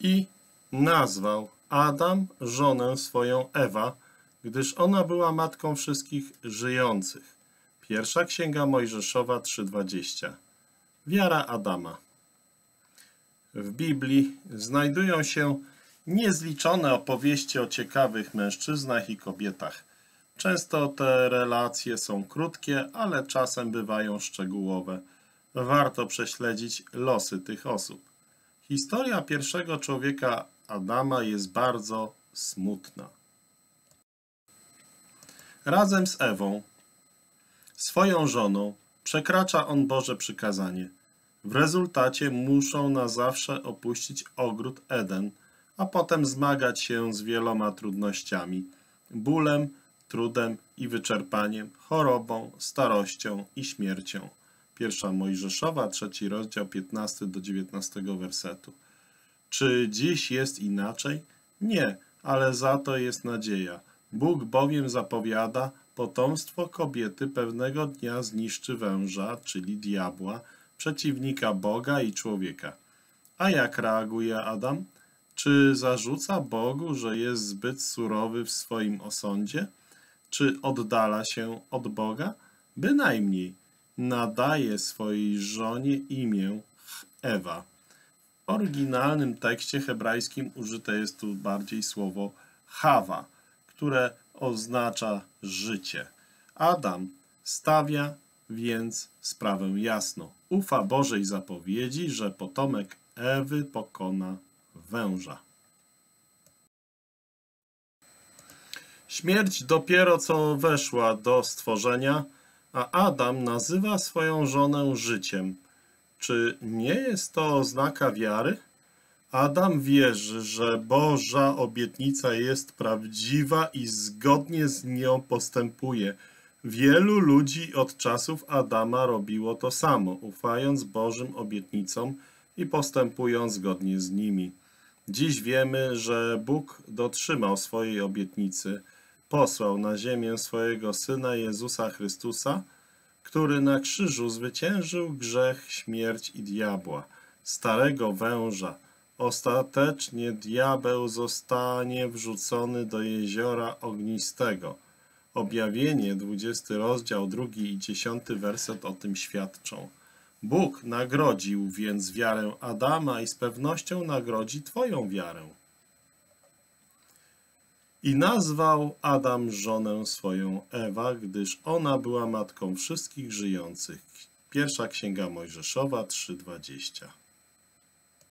I nazwał Adam żonę swoją Ewa, gdyż ona była matką wszystkich żyjących. Pierwsza Księga Mojżeszowa 3:20. Wiara Adama. W Biblii znajdują się niezliczone opowieści o ciekawych mężczyznach i kobietach. Często te relacje są krótkie, ale czasem bywają szczegółowe. Warto prześledzić losy tych osób. Historia pierwszego człowieka Adama jest bardzo smutna. Razem z Ewą, swoją żoną, przekracza on Boże przykazanie. W rezultacie muszą na zawsze opuścić ogród Eden, a potem zmagać się z wieloma trudnościami, bólem, trudem i wyczerpaniem, chorobą, starością i śmiercią. Pierwsza Mojżeszowa, 3 rozdział, 15 do 19 wersetu. Czy dziś jest inaczej? Nie, ale za to jest nadzieja. Bóg bowiem zapowiada, potomstwo kobiety pewnego dnia zniszczy węża, czyli diabła, przeciwnika Boga i człowieka. A jak reaguje Adam? Czy zarzuca Bogu, że jest zbyt surowy w swoim osądzie? Czy oddala się od Boga? Bynajmniej. Nadaje swojej żonie imię Ewa. W oryginalnym tekście hebrajskim użyte jest tu bardziej słowo Hawa, które oznacza życie. Adam stawia więc sprawę jasno. Ufa Bożej zapowiedzi, że potomek Ewy pokona węża. Śmierć dopiero co weszła do stworzenia, a Adam nazywa swoją żonę życiem. Czy nie jest to oznaka wiary? Adam wierzy, że Boża obietnica jest prawdziwa i zgodnie z nią postępuje. Wielu ludzi od czasów Adama robiło to samo, ufając Bożym obietnicom i postępując zgodnie z nimi. Dziś wiemy, że Bóg dotrzymał swojej obietnicy, posłał na ziemię swojego Syna Jezusa Chrystusa, który na krzyżu zwyciężył grzech, śmierć i diabła, starego węża. Ostatecznie diabeł zostanie wrzucony do jeziora ognistego. Objawienie, 20 rozdział, 2 i 10 werset o tym świadczą. Bóg nagrodził więc wiarę Adama i z pewnością nagrodzi twoją wiarę. I nazwał Adam żonę swoją Ewa, gdyż ona była matką wszystkich żyjących. Pierwsza Księga Mojżeszowa 3:20.